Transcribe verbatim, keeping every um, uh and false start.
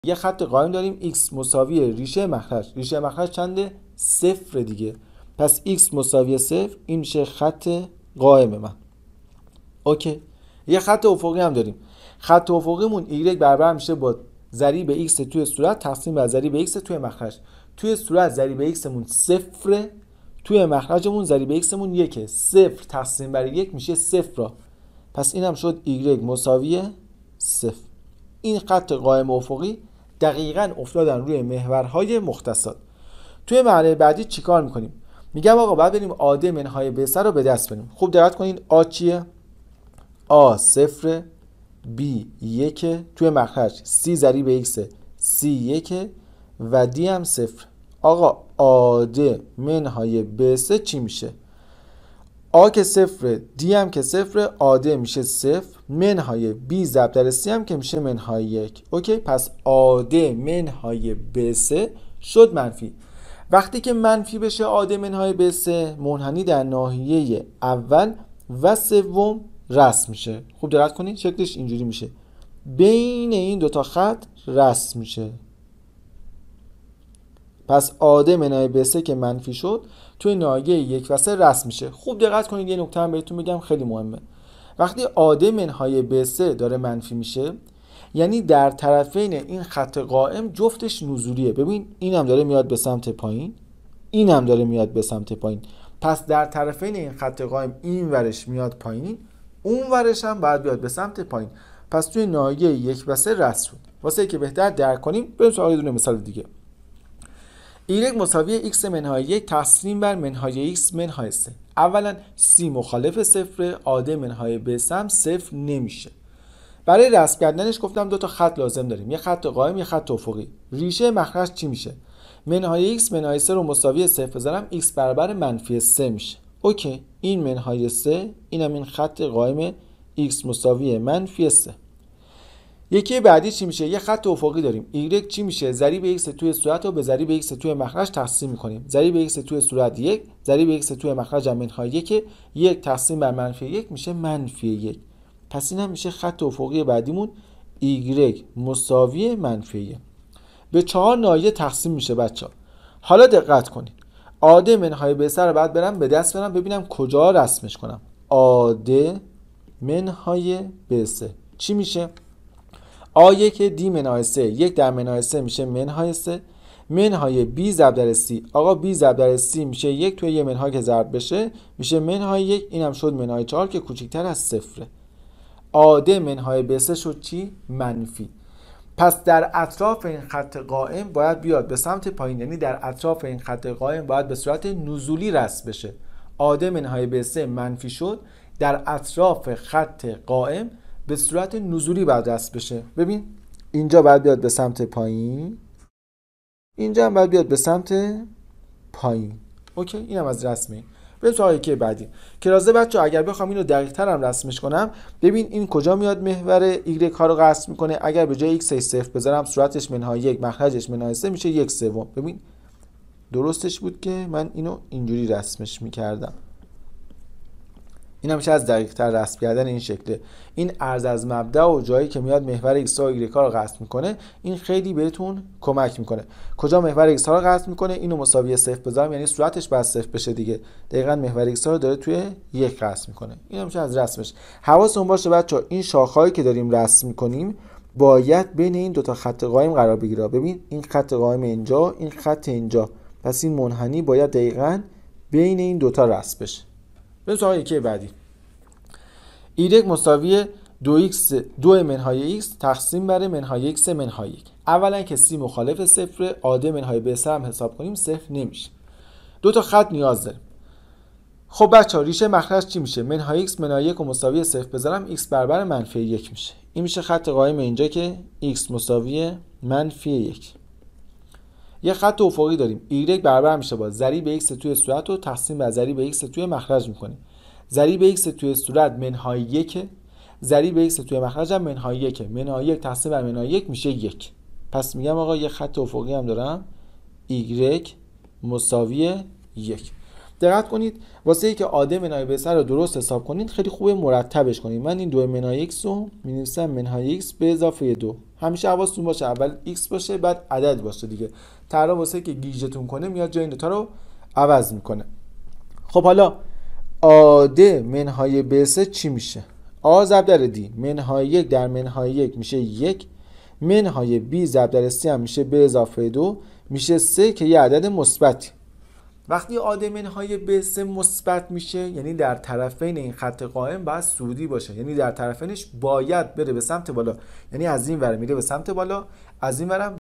یه خط قائم داریم x مساوی ریشه مخرج. ریشه مخرج چنده؟ صفر دیگه. پس x مساوی صفر، این میشه خط قائم من. اوکی. یه خط افقی هم داریم. خط افقیمون y برابر میشه با ضریب x توی صورت تقسیم بر ضریب x توی مخرج. توی صورت ضریب x مون صفر، توی مخرجمون ضریب x مون یکه. صفر تقسیم بر یک میشه صفر را. پس اینم شد y مساوی صفر. این خط قائم افقی دقیقاً افتادن روی محورهای مختصات. توی مرحله بعدی چیکار میکنیم؟ میگم آقا بعد بریم آ د منهای ب رو به دست بریم. خوب دقت کنین آ چیه؟ آ صفر، بی یک، توی مخرج سی ضریب x سی یک و دی هم صفر. آقا آ د منهای ب چی میشه؟ آ که صفر، دی هم که صفر، آ د میشه صفر، منهای بی ضرب در سی هم که میشه منهای یک. اوکی، پس آ د منهای ب شد منفی. وقتی که منفی بشه آ د منهای ب منحنی در ناحیه اول و سوم رسم میشه. خوب دقت کنید شکلش اینجوری میشه، بین این دوتا خط رسم میشه. پس آ د منهای ب که منفی شد توی ناحیه یک و سه رسم میشه. خوب دقت کنید یه نکته هم بهتون میگم خیلی مهمه. وقتی آ د منهای ب داره منفی میشه یعنی در طرفین این خط قائم جفتش نزولیه. ببین اینم داره میاد به سمت پایین، اینم داره میاد به سمت پایین. پس در طرفین این خط قائم این ورش میاد پایین، اون ورش هم باید بیاد به سمت پایین. پس توی ناحیه یک و سه رسم شد. واسه که بهتر درک کنیم بریم سراغ یه دونه مثال دیگه. y مساوی x منهای یک تقسیم بر منهای x منهای سه. اولا c مخالف صفر، آ د منهای ب هم صفر نمیشه. برای رسم کردنش گفتم دو تا خط لازم داریم، یه خط قائم یه خط افقی. ریشه مخرج چی میشه؟ منهای x منهای سه رو مساوی صفر بذارم x برابر منفی سه میشه. اوکی، این منهای سه، اینم این خط قائم x مساوی منفی سه. یکی بعدی چی میشه؟ یه خط افقی داریم. y چی میشه؟ ضریب x توی صورت رو به ضریب x توی مخرج تقسیم میکنیم. ضریب x توی صورت یک، ضریب x توی مخرج هم منهای یک، یک تقسیم بر منفی یک میشه منفی یک. پس این هم میشه خط افقی بعدیمون y مساوی منفی یک. به چهار ناحیه تقسیم میشه بچه‌ها. حالا دقت کنید. آ د منهای ب رو بعد برم به دست برم ببینم کجا رسمش کنم. آ د منهای ب چی میشه؟ آ یک دی منهای سه، یک در منهای سه میشه منهای سه، منهای بی ضرب در سی. آقا بی ضرب در سی میشه یک توی یه منهای که ضرب بشه میشه منهای یک، اینم شد منهای چهار که کوچکتر از صفره. آ د منهای ب شد چی؟ منفی. پس در اطراف این خط قائم باید بیاد به سمت پایین، یعنی در اطراف این خط قائم باید به صورت نزولی رسم بشه. آ د منهای ب منفی شد، در اطراف خط قائم به صورت نزولی باید رسم بشه. ببین اینجا باید بیاد به سمت پایین، اینجا هم باید بیاد به سمت پایین. اوکی، اینم از رسمه. بریم سراغ یکی بعدی. کرازه بچه‌ها اگر بخوام اینو دقیق‌تر هم رسمش کنم، ببین این کجا میاد محور y ها رو قسم میکنه. اگر به جای x صفر بذارم صورتش منهای یک مخرجش منهای سه میشه یک سوم. ببین درستش بود که من اینو اینجوری رسمش میکردم. این هم میشه از دقیق تر رسم کردن این شکله. این عرض از مبدا و جایی که میاد محور x و y ها رو قسم میکنه این خیلی بهتون کمک میکنه. کجا محور x ها رو قسم میکنه؟ اینو مساوی صفر بذارم یعنی صورتش باید صفر بشه دیگه. دقیقاً محور x ها رو داره توی یک قسم میکنه. این هم میشه از رسمش. حواستون باشه بچه‌ها این شاخه‌ای که داریم رسم میکنیم باید بین این دو تا خط قائم قرار بگیره. ببین این خط قائم اینجا، این خط اینجا. پس این منحنی باید دقیقاً بین این دو تا رسم بشه. بریم سراغ یکی بعدی. y مساوی دو x دو منهای x تقسیم بر منهای x منهای یک. اولا که c مخالف صفر، آ د منهای ب هم حساب کنیم صفر نمیشه. دو تا خط نیاز داریم. خب بچه‌ها ریشه مخرج چی میشه؟ منهای x منهای یک رو مساوی صفر بذارم x برابر منفی یک میشه. این میشه خط قائم اینجا که x مساوی منفی یک. یه خط افقی داریم. y برابر میشه با ضریب x توی صورت رو تقسیم بر ضریب x توی مخرج میکنیم. ضریب x توی صورت منهای یک، ضریب x توی مخرج هم منهای یک. منهای یک تقسیم بر منهای یک میشه یک. پس میگم آقا یه خط افقی هم دارم y مساوی یک. دقت کنید واسه اینکه عاده منهای ب سه رو درست حساب کنید خیلی خوبه مرتبش کنید. من این دو منهای x رو می‌نویسم منهای x به اضافه دو. همیشه حواستون باشه اول x باشه بعد عدد باشه دیگه. طرح واسه اینکه گیجتون کنه میاد جای این دو تا رو عوض میکنه. خب حالا عاده منهای ب سه چی میشه؟ a ضرب در d منهای یک در منهای یک میشه یک، منهای b ضرب در c هم میشه به اضافه دو میشه سه که یه عدد مثبتی. وقتی عاده منهای ب سه مثبت میشه یعنی در طرفین این خط قائم باید سودی باشه، یعنی در طرفینش باید بره به سمت بالا، یعنی از این ور میره به سمت بالا، از این ورم